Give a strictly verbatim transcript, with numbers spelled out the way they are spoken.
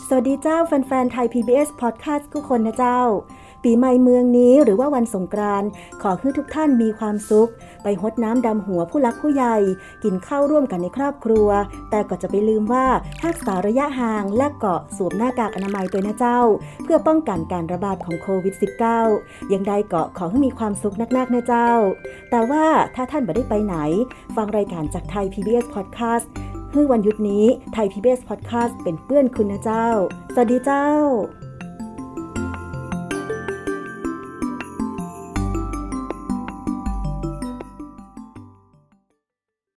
สวัสดีเจ้าแฟนๆไทย พี บี เอส Podcast ทุกคนนะเจ้าปีใหม่เมืองนี้หรือว่าวันสงกรานต์ขอให้ทุกท่านมีความสุขไปฮดน้ำดำหัวผู้หลักผู้ใหญ่กินข้าวร่วมกันในครอบครัวแต่ก็จะไปลืมว่ารักษาระยะห่างและเกาะสวมหน้ากากอนามัยตัวนะเจ้าเพื่อป้องกันการระบาดของโควิด สิบเก้า ยังได้เกาะขอให้มีความสุขนักๆนะเจ้าแต่ว่าถ้าท่านไม่ได้ไปไหนฟังรายการจากไทย พี บี เอส Podcastคือวันหยุดนี้ไทย พี บี เอส Podcast เป็นเพื่อนคุณนะเจ้าสวัสดีเจ้า